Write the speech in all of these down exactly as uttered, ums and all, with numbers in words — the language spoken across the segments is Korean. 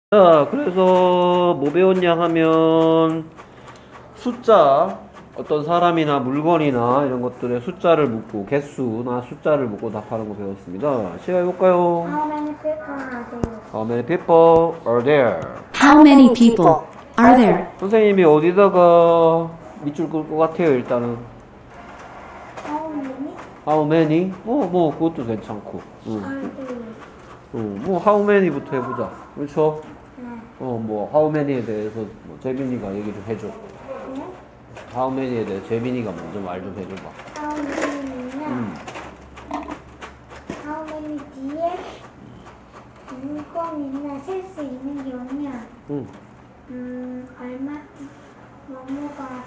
자, 그래서 뭐 배웠냐 하면 숫자, 어떤 사람이나 물건이나 이런 것들의 숫자를 묻고 개수나 숫자를 묻고 답하는 거 배웠습니다. 시작해볼까요? How many people are there? How many people are there? How many people are there? 선생님이 어디다가 밑줄 끌 것 같아요, 일단은. How many How many? 뭐, 뭐, 그것도 괜찮고. 응. are there? 응, 뭐, how many부터 해보자. 그렇죠? 네. 어, 뭐, how many에 대해서 뭐 재민이가 얘기 좀 해줘. 네? how many에 대해 재민이가 먼저 말 좀 해줘봐. How many는요? 음. How many 뒤에 물건이나 셀 수 있는 게 뭐냐? 응. 음, 얼마, 뭐뭐가,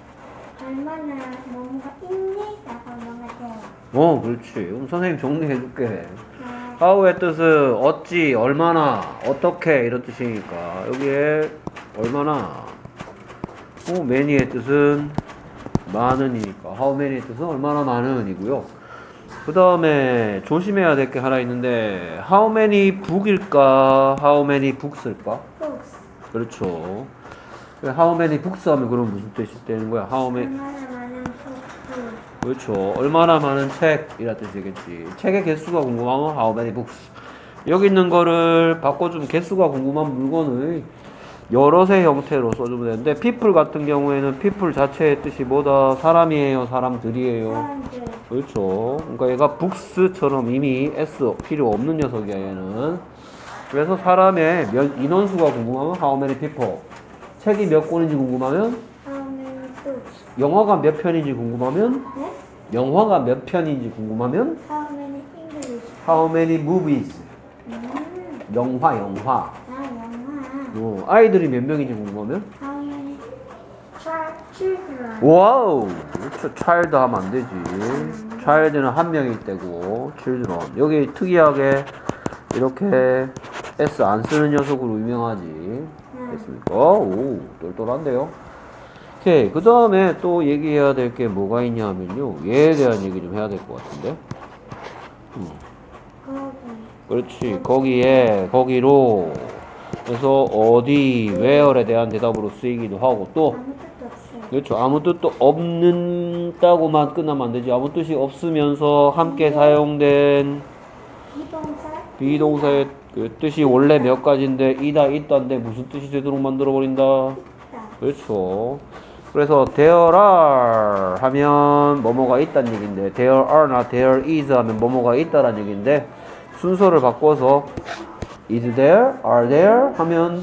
얼마나 뭐뭐가 있니? 라고 뭐가 돼요. 어, 그렇지. 그럼 선생님 정리해줄게. 네. how의 뜻은 어찌, 얼마나, 어떻게 이런 뜻이니까 여기에 얼마나. 어, many의 뜻은 많은이니까 how many의 뜻은 얼마나 많은이고요. 그 다음에 조심해야 될 게 하나 있는데 how many book일까? how many books일까? Books. 그렇죠. how many books 하면 그럼 무슨 뜻이 되는 거야? how many 얼마나 많은 books. 그렇죠. 얼마나 많은 책이라 뜻이겠지. 책의 개수가 궁금하면 how many books. 여기 있는 거를 바꿔주면 개수가 궁금한 물건을 여럿의 형태로 써주면 되는데 people 같은 경우에는 people 자체의 뜻이 뭐다? 사람이에요? 사람들이에요? 사람들. 그렇죠. 그러니까 얘가 books처럼 이미 s 필요 없는 녀석이야 얘는. 그래서 사람의 몇, 인원수가 궁금하면 how many people. 책이 몇 권인지 궁금하면 How many books? 영화가 몇 편인지 궁금하면 네? 영화가 몇 편인지 궁금하면 How many English? how many movies. 음, 영화 영화. 아, 영화. 어, 아이들이 몇 명인지 궁금하면 How many chi- children? 와우. 그렇죠. child 하면 안 되지. child는 한 명일 때고 children. 여기 특이하게 이렇게 s 안 쓰는 녀석으로 유명하지. 됐습니까? 오, 똘똘한데요. 오케이. 그 다음에 또 얘기해야 될 게 뭐가 있냐 하면요. 얘에 대한 얘기 좀 해야 될 것 같은데. 음. 거기. 그렇지. 거기에, 거기로. 그래서 어디, where에 대한 대답으로 쓰이기도 하고 또, 아무 뜻도 없어요. 그렇죠. 아무 뜻도 없는다고만 끝나면 안 되지. 아무 뜻이 없으면서 함께 사용된 비동사? 비동사의 그 뜻이 원래 몇 가지인데, 이다, 있다인데 무슨 뜻이 되도록 만들어버린다. 있다. 그렇죠. 그래서 there are 하면 뭐뭐가 있다는 얘기인데 there are나 there is 하면 뭐뭐가 있다라는 얘기인데 순서를 바꿔서 is there, are there 하면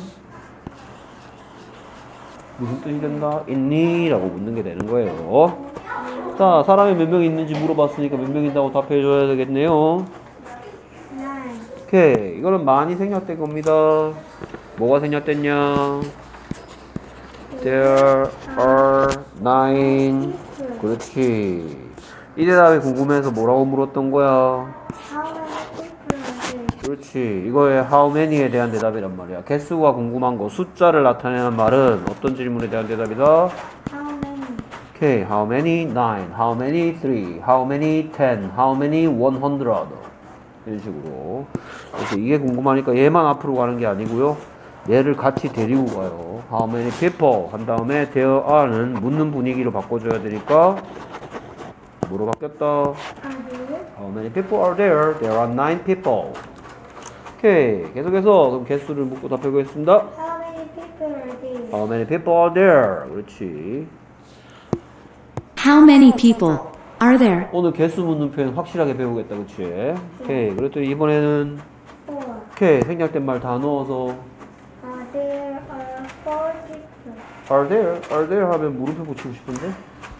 무슨 뜻이 된다? 있니? 라고 묻는 게 되는 거예요. 자, 사람이 몇 명 있는지 물어봤으니까 몇 명 있다고 답해줘야 되겠네요. Nine. 오케이. 이거는 많이 생략된 겁니다. 뭐가 생략됐냐? There are nine. People. 그렇지. 이 대답이 궁금해서 뭐라고 물었던 거야? How many people are there? 그렇지. 이거의 how many에 대한 대답이란 말이야. 개수가 궁금한 거, 숫자를 나타내는 말은 어떤 질문에 대한 대답이다? How many? 오케이. How many? nine. How many? three. How many? ten. How many? one hundred. 이런 식으로. 그래서 이게 궁금하니까 얘만 앞으로 가는 게 아니고요. 얘를 같이 데리고 가요. How many people? 한 다음에 there are는 묻는 분위기로 바꿔줘야 되니까 뭐로 바뀌었다? Are there? How many people are there? There are nine people. 오케이. 계속해서 그럼 개수를 묻고 답해보겠습니다. How many people are there? How many people are there? 그렇지. How many people are there? 오늘 개수 묻는 표현 확실하게 배우겠다. 그치? 오케이. 그랬더니 이번에는 Four. 오케이. 생략된 말 다 넣어서 Uh, there are four people. Are there? Are there 하면 물음표 붙이고 싶은데?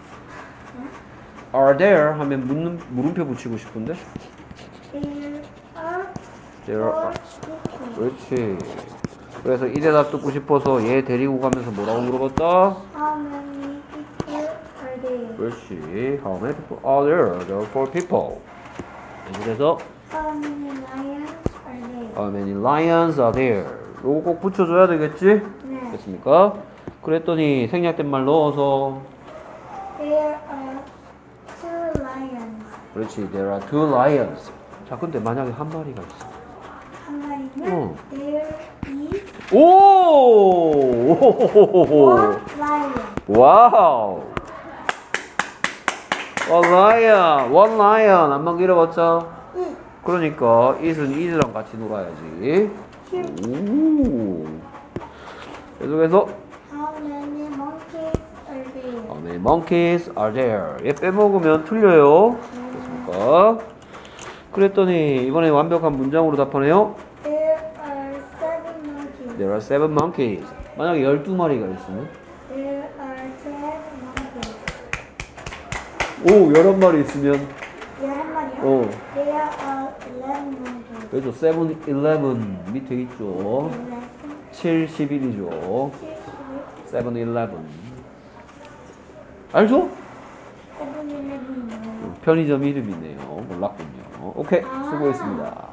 Are there 하면 묻는, 물음표 붙이고 싶은데? There are There four are. people. 그렇지. 그래서 이 대답 듣고 싶어서 얘 데리고 가면서 뭐라고 물어봤다? How many people are there? 그렇지. How many people are there? There are four people. 그래서 How many lions are there? How many lions are there? 요거 꼭 붙여줘야 되겠지? 네. 됐습니까? 그랬더니 생략된 말 넣어서 There are two lions. 그렇지. There are two lions. 자, 근데 만약에 한 마리가 있어. 한 마리면 어. there is 오! One lion. 와우! One lion, one lion. 안만 길어봤자? Eat. 그러니까 it은 it랑 같이 놀아야지. 오. 계속해서 How many monkeys are there? How many monkeys are there? 얘 빼먹으면 틀려요. 됐습니까? 그랬더니 이번에 완벽한 문장으로 답하네요. There are seven monkeys. There are seven monkeys. 만약에 열두 마리가 있으면? There are twelve monkeys. 오, 열한 마리 있으면? 열한 마리요? 어. There are eleven monkeys. 그래서 seven, eleven 밑에 있죠. eleven, 칠, 십일이죠. six, seven, eleven. 알죠? seven, eleven. 편의점 이름이네요. 몰랐군요. 오케이, 수고했습니다.